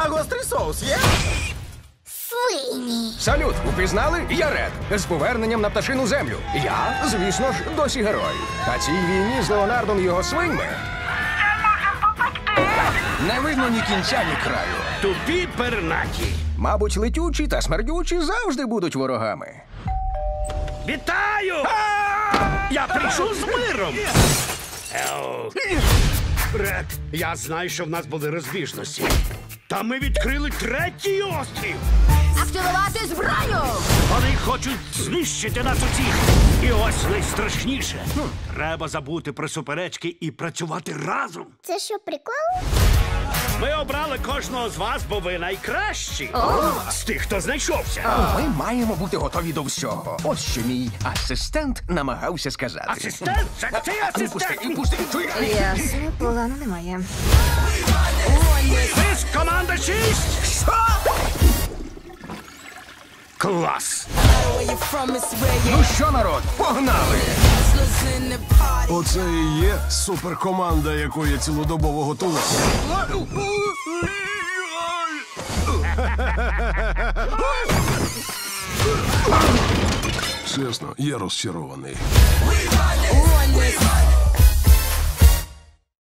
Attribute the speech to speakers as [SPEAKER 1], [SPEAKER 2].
[SPEAKER 1] А гострий соус є?
[SPEAKER 2] Свині.
[SPEAKER 3] Салют, упізнали? Я Ред. З поверненням на пташину землю. Я, звісно ж, досі герой. А цій війні з Леонардом і його свиньми не видно ні кінця, ні краю.
[SPEAKER 4] Тупі пернаті.
[SPEAKER 3] Мабуть, летючі та смердючі завжди будуть ворогами.
[SPEAKER 4] Вітаю! Я прийшов з миром. Ред, я знаю, що в нас були розбіжності. Та ми відкрили третій острів.
[SPEAKER 2] Активувати зброю!
[SPEAKER 4] Вони хочуть знищити нас усіх. І ось найстрашніше. Треба забути про суперечки і працювати разом.
[SPEAKER 2] Це що, прикол?
[SPEAKER 4] Ми обрали кожного з вас, бо ви найкращі. З тих, хто знайшовся.
[SPEAKER 3] Ми маємо бути готові до всього. Ось що мій асистент намагався сказати.
[SPEAKER 4] Асистент? Це ти асистент?
[SPEAKER 3] Пусти.
[SPEAKER 2] Ясно, плану немає.
[SPEAKER 4] Ви з команда 6? Що? Клас!
[SPEAKER 3] Ну що, народ, погнали!
[SPEAKER 5] Оце і є суперкоманда, яку я цілодобово готував. Чесно, я розчарований.